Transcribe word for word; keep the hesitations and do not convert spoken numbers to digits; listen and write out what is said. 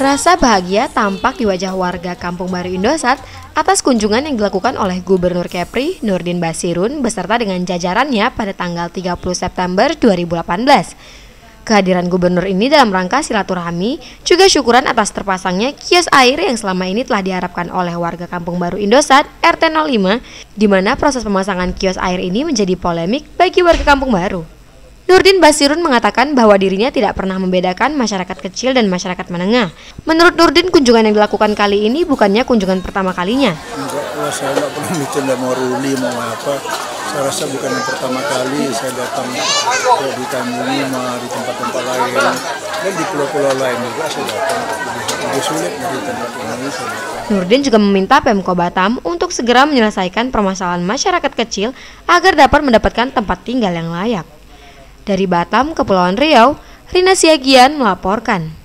Rasa bahagia tampak di wajah warga Kampung Baru Indosat atas kunjungan yang dilakukan oleh Gubernur Kepri Nurdin Basirun beserta dengan jajarannya pada tanggal tiga puluh September dua ribu delapan belas. Kehadiran gubernur ini dalam rangka silaturahmi juga syukuran atas terpasangnya kios air yang selama ini telah diharapkan oleh warga Kampung Baru Indosat R T nol lima, di mana proses pemasangan kios air ini menjadi polemik bagi warga Kampung Baru. Nurdin Basirun mengatakan bahwa dirinya tidak pernah membedakan masyarakat kecil dan masyarakat menengah. Menurut Nurdin, kunjungan yang dilakukan kali ini bukannya kunjungan pertama kalinya. Enggak, saya nggak pernah mikir mau ruli, mau apa. Saya rasa bukan yang pertama kali saya datang ke di Tanjung Lima, di tempat-tempat lain, dan di pulau-pulau lain juga saya datang. Lebih sulit dari tempat ini. Nurdin juga meminta Pemko Batam untuk segera menyelesaikan permasalahan masyarakat kecil agar dapat mendapatkan tempat tinggal yang layak. Dari Batam, Kepulauan Riau, Rina Siagian melaporkan.